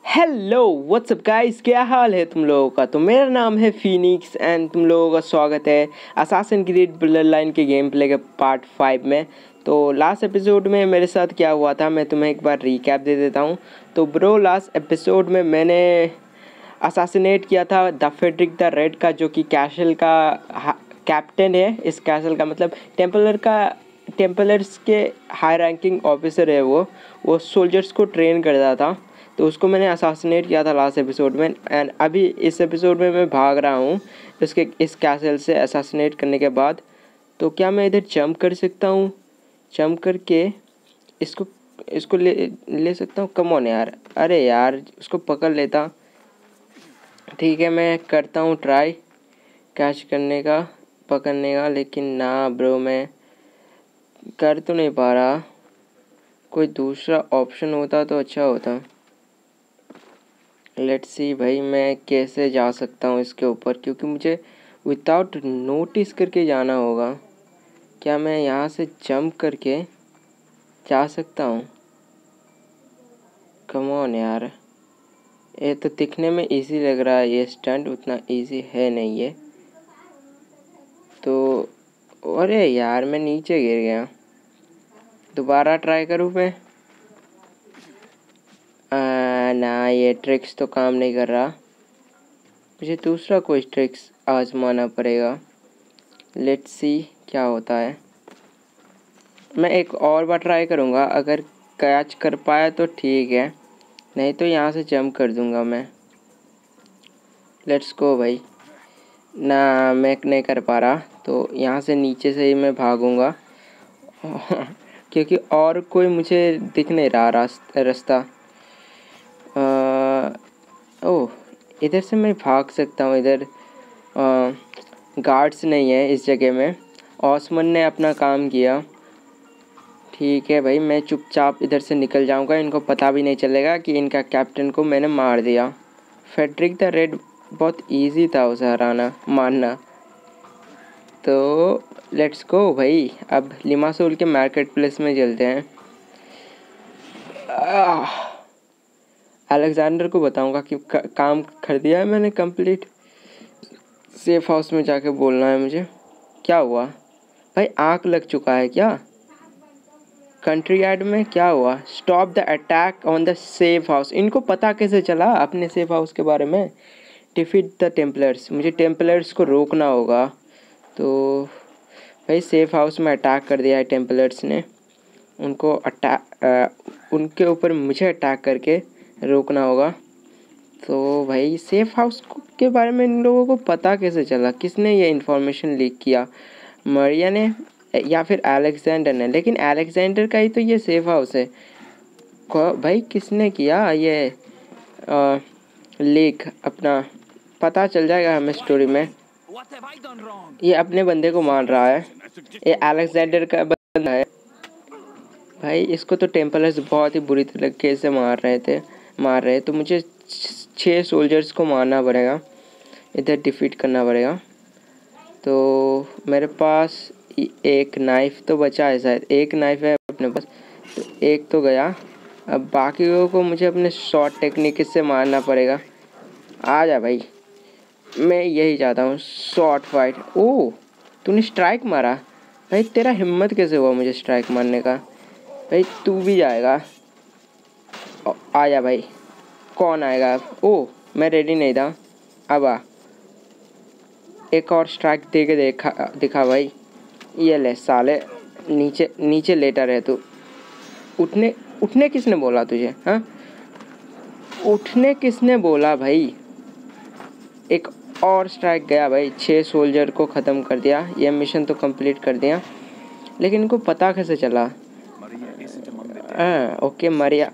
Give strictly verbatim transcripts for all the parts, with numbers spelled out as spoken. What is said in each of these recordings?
Hello what's up guys, क्या हाल है तुम लोगों का। तो मेरा नाम है फिनिक्स एंड तुम लोगों का स्वागत है असासिन क्रीड ब्लड लाइन के गेम प्ले के पार्ट फाइव में। तो लास्ट एपिसोड में मेरे साथ क्या हुआ था मैं तुम्हें एक बार रिकैप दे देता हूँ। तो ब्रो, लास्ट एपिसोड में मैंने असासिनेट किया था द फेडरिक द रेड का, जो कि कैसल का कैप्टन है। इस कैसल का मतलब टेम्पलर का टेम्पलर्स के हाई रैंकिंग ऑफिसर है। वो वो सोल्जर्स को ट्रेन करता था। तो उसको मैंने असासिनेट किया था लास्ट एपिसोड में। एंड अभी इस एपिसोड में मैं भाग रहा हूँ इसके इस कैसल से असासिनेट करने के बाद। तो क्या मैं इधर जंप कर सकता हूँ? जंप करके इसको इसको ले ले सकता हूँ। कम ऑन यार, अरे यार उसको पकड़ लेता। ठीक है, मैं करता हूँ ट्राई कैच करने का, पकड़ने का। लेकिन ना ब्रो, मैं कर तो नहीं पा रहा। कोई दूसरा ऑप्शन होता तो अच्छा होता। लेट्स सी भाई, मैं कैसे जा सकता हूँ इसके ऊपर, क्योंकि मुझे विदाउट नोटिस करके जाना होगा। क्या मैं यहाँ से जंप करके जा सकता हूँ? कम ऑन यार, ये तो दिखने में इजी लग रहा है, ये स्टंट उतना इजी है नहीं ये तो। अरे यार, मैं नीचे गिर गया। दोबारा ट्राई करूँ मैं? आ, ना, ये ट्रिक्स तो काम नहीं कर रहा। मुझे दूसरा कोई ट्रिक्स आजमाना पड़ेगा। लेट्स सी क्या होता है। मैं एक और बार ट्राई करूँगा, अगर कैच कर पाया तो ठीक है, नहीं तो यहाँ से जंप कर दूँगा मैं। लेट्स गो भाई। ना, मैं नहीं कर पा रहा, तो यहाँ से नीचे से ही मैं भागूँगा क्योंकि और कोई मुझे दिख नहीं रहा रास्ता। ओह, इधर से मैं भाग सकता हूँ। इधर गार्ड्स नहीं है इस जगह में। ऑसमन ने अपना काम किया। ठीक है भाई, मैं चुपचाप इधर से निकल जाऊंगा। इनको पता भी नहीं चलेगा कि इनका कैप्टन को मैंने मार दिया। फेडरिक द रेड बहुत इजी था उसे हराना, मारना। तो लेट्स गो भाई, अब लिमासोल के मार्केट प्लेस में चलते हैं। अलेक्जेंडर को बताऊंगा कि का, काम कर दिया है मैंने कंप्लीट। सेफ हाउस में जाके बोलना है मुझे। क्या हुआ भाई, आँख लग चुका है क्या? कंट्री एड में क्या हुआ? Stop the attack on the safe house. इनको पता कैसे चला अपने सेफ हाउस के बारे में? Defeat the Templars. मुझे टेम्पलर्स को रोकना होगा। तो भाई सेफ हाउस में अटैक कर दिया है टेम्पलर्स ने। उनको अटैक उनके ऊपर मुझे अटैक करके रोकना होगा। तो भाई सेफ हाउस के बारे में इन लोगों को पता कैसे चला? किसने ये इन्फॉर्मेशन लीक किया? मरिया ने या फिर अलेक्जेंडर ने? लेकिन अलेक्जेंडर का ही तो ये सेफ हाउस है। भाई किसने किया ये आ, लीक? अपना पता चल जाएगा हमें स्टोरी में। ये अपने बंदे को मार रहा है, ये अलेक्जेंडर का बंदा है भाई। इसको तो टेम्पलर्स बहुत ही बुरी तरीके से मार रहे थे मार रहे तो मुझे छः सोल्जर्स को मारना पड़ेगा, इधर डिफीट करना पड़ेगा। तो मेरे पास एक नाइफ तो बचा है, शायद एक नाइफ है अपने पास, तो एक तो गया। अब बाकियों को मुझे अपने शॉर्ट टेक्निक से मारना पड़ेगा। आ जा भाई, मैं यही चाहता हूँ, शॉर्ट फाइट। ओह, तूने स्ट्राइक मारा भाई, तेरा हिम्मत कैसे हुआ मुझे स्ट्राइक मारने का? भाई तू भी जाएगा, आ जा भाई। कौन आएगा अब? ओह, मैं रेडी नहीं था। अब आ, एक और स्ट्राइक दे के देखा दिखा भाई। ये ले साले, नीचे नीचे लेटा रहे तू। उठने उठने किसने बोला तुझे? हाँ, उठने किसने बोला भाई? एक और स्ट्राइक गया भाई, छः सोल्जर को ख़त्म कर दिया। ये मिशन तो कंप्लीट कर दिया, लेकिन इनको पता कैसे चला? हाँ ओके, मरिया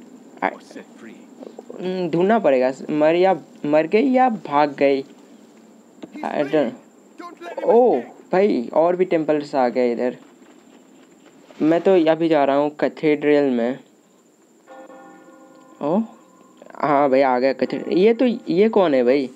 ढूंढना पड़ेगा। मरिया मर गई या भाग गई? ओह भाई, और भी टेम्पल्स आ गए इधर। मैं तो अभी जा रहा हूँ कैथेड्रल में। ओह हाँ भाई, आ गया कैथेड्रल। ये तो ये कौन है भाई?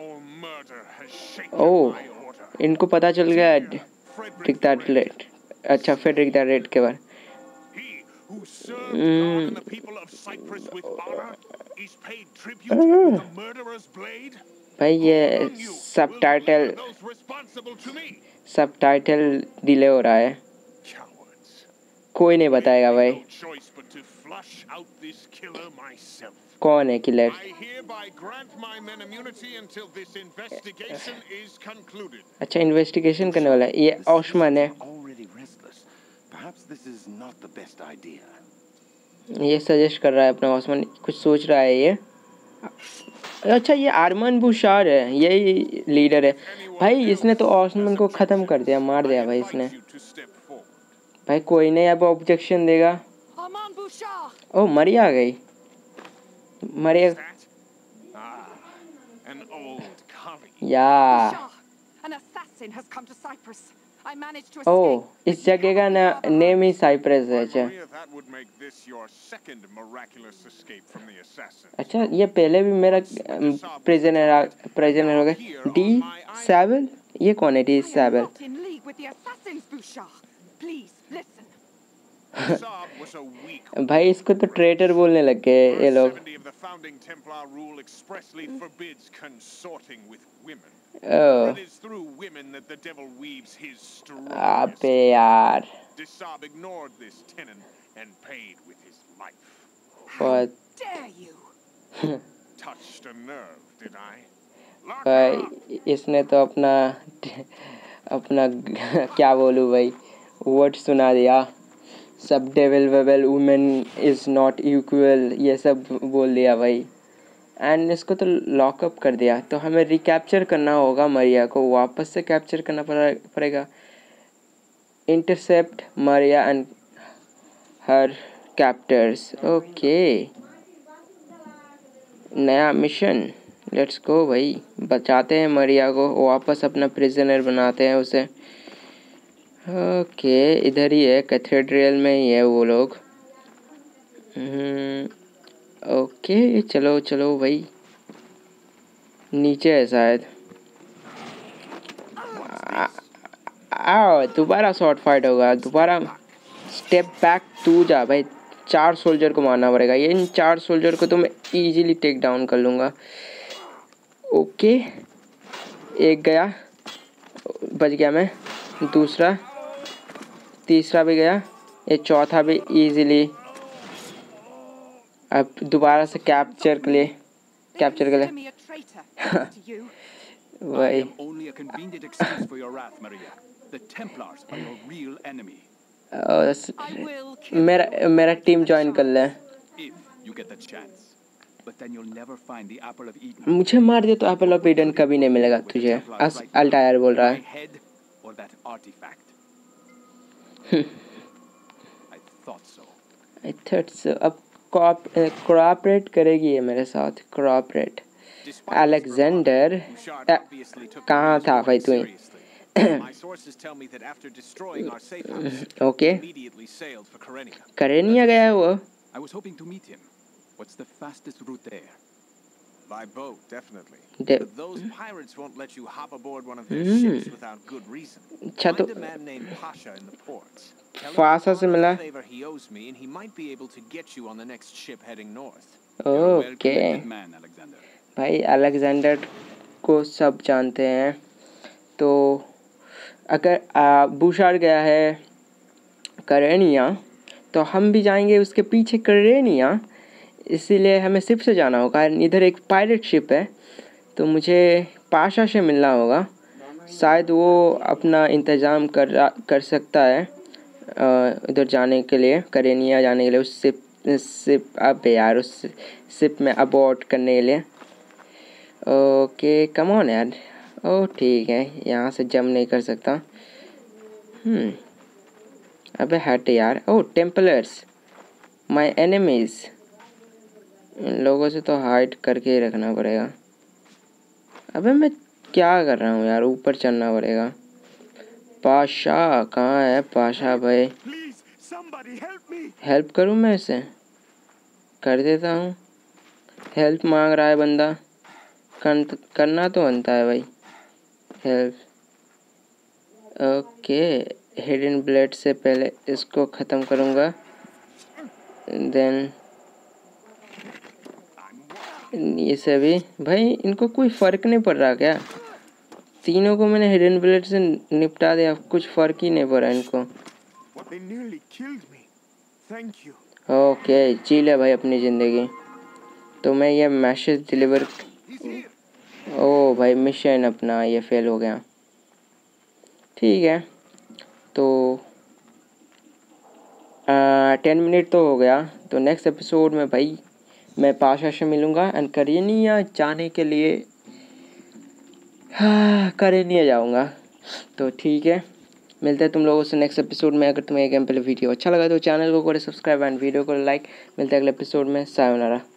ओह, इनको पता चल गया फेडरिक द रेड। अच्छा, फेडरिक द रेड के बारे। is paid tribute with a murderer's blade? भाई ये सब title Those responsible to me. सब टाइटल डिले हो रहा है, Cowards. कोई नहीं बताएगा भाई No choice but to flush out this killer myself. कौन है killer. I hereby grant my men immunity until this investigation is concluded. अच्छा इन्वेस्टिगेशन करने वाला है ये ऑस्मान है, Already restless. Perhaps this is not the best idea. ये suggest कर रहा है अपना ऑस्मान, कुछ सोच रहा है ये। अच्छा ये आर्मन बुशार है, यही लीडर है भाई, इसने तो ऑस्मान को ख़त्म कर दिया, मार दिया भाई इसने। भाई कोई नहीं अब ऑब्जेक्शन देगा। ओ मरी आ गई, मरी या ओ इस जगह का ना नेम ही साइप्रस है। अच्छा अच्छा ये पहले भी मेरा प्रिजनर प्रिजनर हो गया। डी सेवन ये कौन है? डी सेवन भाई इसको तो ट्रेटर बोलने लग गए ये लोग। ओह अबे यार बहुत भाई इसने तो अपना अपना क्या बोलूँ भाई वर्ड सुना दिया, सब डेविल वेवल वुमेन इज़ नॉट इक्वल ये सब बोल दिया भाई। एंड इसको तो लॉकअप कर दिया, तो हमें रिकैप्चर करना होगा मारिया को, वापस से कैप्चर करना पड़ेगा। Intercept Maria and her captors. Okay नया मिशन, लेट्स गो भाई, बचाते हैं मारिया को, वापस अपना प्रिजनर बनाते हैं उसे। ओके इधर ही है, कैथेड्रल में ही है वो लोग। ओके चलो चलो भाई, नीचे है शायद। आओ दोबारा शॉर्ट फाइट होगा, दोबारा स्टेप बैक तू जा भाई, चार सोल्जर को मारना पड़ेगा, ये इन चार सोल्जर को तो मैं इजीली टेक डाउन कर लूँगा। ओके एक गया, बच गया मैं, दूसरा तीसरा भी गया, ये चौथा भी इजीली। अब दोबारा से कैप्चर के लिए कैप्चर कर ले भाई। मेरा मेरा टीम ज्वाइन कर ले, मुझे मार दिया तो एप्पल ऑफ ईडन कभी नहीं मिलेगा तुझे, अल्टायर बोल रहा है। I thought so. अब कोऑपरेट करेगी ये मेरे साथ, कोऑपरेट। अलेक्जेंडर कहाँ था भाई तू? ओके करेनिया गया है वो। By boat, definitely. De but those pirates won't let you hop aboard one of their mm. ships without good reason. Find a man named Pasha in the ports. Pasha से मिला। Favor he owes me, and he might be able to get you on the next ship heading north. Okay. भाई Alexander को सब जानते हैं, तो अगर बुशार गया है करेनिया तो हम भी जाएंगे उसके पीछे करेनिया, इसीलिए हमें शिप से जाना होगा। इधर एक पायरेट शिप है तो मुझे पाशा से मिलना होगा, शायद वो अपना इंतज़ाम कर कर सकता है इधर जाने के लिए, करेनिया जाने के लिए, उस शिप शिप अब यार उस शिप में अबॉर्ट करने के लिए। ओके कम ऑन यार, ओह ठीक है यहाँ से जंप नहीं कर सकता। हम्म अबे हट यार। ओह टेम्पलर्स माय एनिमीज़, इन लोगों से तो हाइड करके ही रखना पड़ेगा। अबे मैं क्या कर रहा हूँ यार, ऊपर चढ़ना पड़ेगा। पाशा कहाँ है? पाशा भाई हेल्प करूँ मैं इसे? कर देता हूँ, हेल्प मांग रहा है बंदा, कर, करना तो बनता है भाई हेल्प। ओके हिडन ब्लेड से पहले इसको ख़त्म करूँगा, देन ये सभी भाई, इनको कोई फ़र्क नहीं पड़ रहा क्या? तीनों को मैंने हिडन ब्लेड से निपटा दिया, कुछ फ़र्क ही नहीं पड़ा इनको। ओके चिल है भाई अपनी ज़िंदगी। तो मैं ये मैसेज डिलीवर, ओ भाई मिशन अपना ये फेल हो गया। ठीक है तो टेन मिनट तो हो गया। तो नेक्स्ट एपिसोड में भाई मैं पाशा से मिलूँगा एंड करेनिया जाने के लिए हाँ करेनिया जाऊँगा। तो ठीक है, मिलते हैं तुम लोगों से नेक्स्ट एपिसोड में। अगर तुम्हें ये गेम प्ले वीडियो अच्छा लगा तो चैनल को करो सब्सक्राइब एंड वीडियो को लाइक। मिलते हैं अगले एपिसोड में। सायोनारा।